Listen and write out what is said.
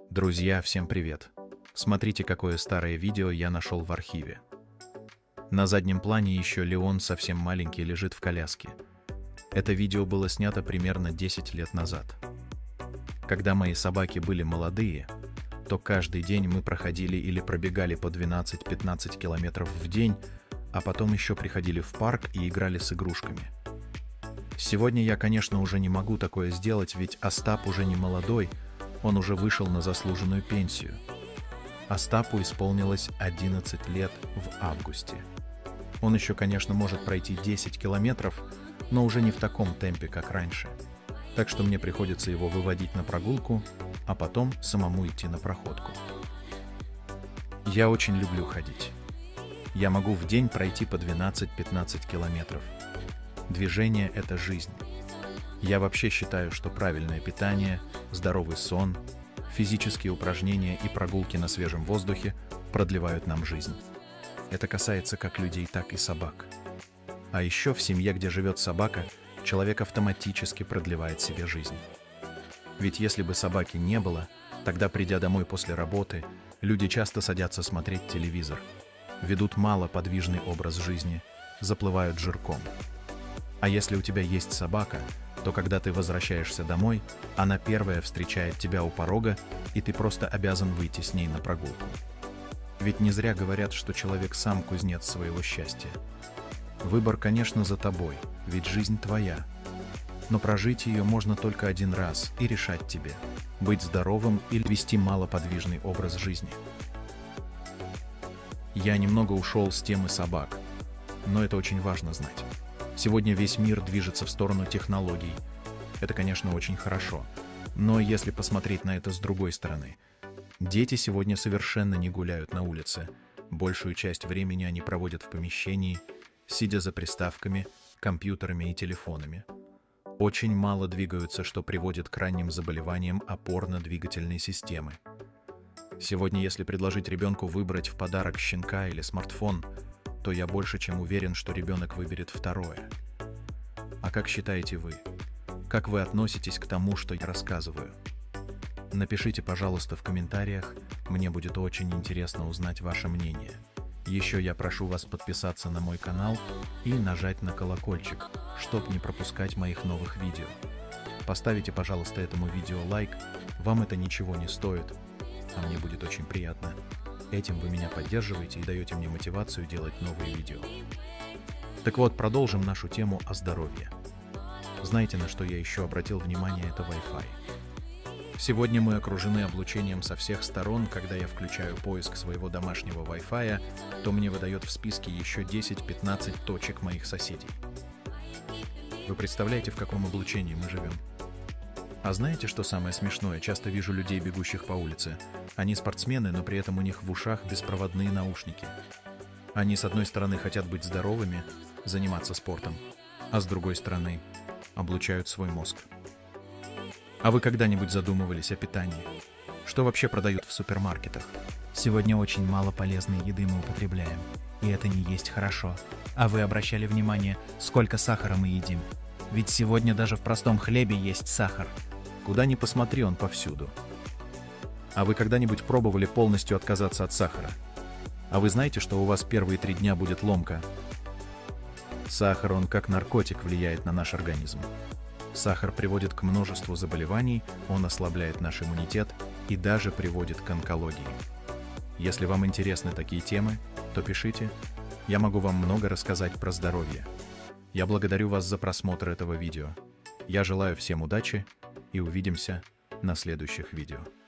Друзья, всем привет! Смотрите, какое старое видео я нашел в архиве. На заднем плане еще Леон совсем маленький лежит в коляске. Это видео было снято примерно 10 лет назад. Когда мои собаки были молодые, то каждый день мы проходили или пробегали по 12-15 километров в день, а потом еще приходили в парк и играли с игрушками. Сегодня я, конечно, уже не могу такое сделать, ведь Остап уже не молодой, он уже вышел на заслуженную пенсию. Остапу исполнилось 11 лет в августе. Он еще, конечно, может пройти 10 километров, но уже не в таком темпе, как раньше. Так что мне приходится его выводить на прогулку, а потом самому идти на проходку. Я очень люблю ходить. Я могу в день пройти по 12-15 километров. Движение – это жизнь. Я вообще считаю, что правильное питание, здоровый сон, физические упражнения и прогулки на свежем воздухе продлевают нам жизнь. Это касается как людей, так и собак. А еще в семье, где живет собака, человек автоматически продлевает себе жизнь. Ведь если бы собаки не было, тогда, придя домой после работы, люди часто садятся смотреть телевизор, ведут малоподвижный образ жизни, заплывают жирком. А если у тебя есть собака, то когда ты возвращаешься домой, она первая встречает тебя у порога, и ты просто обязан выйти с ней на прогулку. Ведь не зря говорят, что человек сам кузнец своего счастья. Выбор, конечно, за тобой, ведь жизнь твоя. Но прожить ее можно только один раз и решать тебе, быть здоровым или вести малоподвижный образ жизни. Я немного ушел с темы собак, но это очень важно знать. Сегодня весь мир движется в сторону технологий. Это, конечно, очень хорошо. Но если посмотреть на это с другой стороны, дети сегодня совершенно не гуляют на улице. Большую часть времени они проводят в помещении, сидя за приставками, компьютерами и телефонами. Очень мало двигаются, что приводит к ранним заболеваниям опорно-двигательной системы. Сегодня, если предложить ребенку выбрать в подарок щенка или смартфон, то я больше чем уверен, что ребенок выберет второе. А как считаете вы? Как вы относитесь к тому, что я рассказываю? Напишите, пожалуйста, в комментариях, мне будет очень интересно узнать ваше мнение. Еще я прошу вас подписаться на мой канал и нажать на колокольчик, чтобы не пропускать моих новых видео. Поставите, пожалуйста, этому видео лайк, вам это ничего не стоит, а мне будет очень приятно. Этим вы меня поддерживаете и даете мне мотивацию делать новые видео. Так вот, продолжим нашу тему о здоровье. Знаете, на что я еще обратил внимание? Это Wi-Fi. Сегодня мы окружены облучением со всех сторон. Когда я включаю поиск своего домашнего Wi-Fi, то мне выдает в списке еще 10-15 точек моих соседей. Вы представляете, в каком облучении мы живем? А знаете, что самое смешное? Часто вижу людей, бегущих по улице. Они спортсмены, но при этом у них в ушах беспроводные наушники. Они, с одной стороны, хотят быть здоровыми, заниматься спортом, а с другой стороны, облучают свой мозг. А вы когда-нибудь задумывались о питании? Что вообще продают в супермаркетах? Сегодня очень мало полезной еды мы употребляем, и это не есть хорошо. А вы обращали внимание, сколько сахара мы едим? Ведь сегодня даже в простом хлебе есть сахар. Куда ни посмотри, он повсюду. А вы когда-нибудь пробовали полностью отказаться от сахара? А вы знаете, что у вас первые 3 дня будет ломка? Сахар, он как наркотик влияет на наш организм. Сахар приводит к множеству заболеваний, он ослабляет наш иммунитет и даже приводит к онкологии. Если вам интересны такие темы, то пишите, я могу вам много рассказать про здоровье. Я благодарю вас за просмотр этого видео. Я желаю всем удачи и увидимся на следующих видео.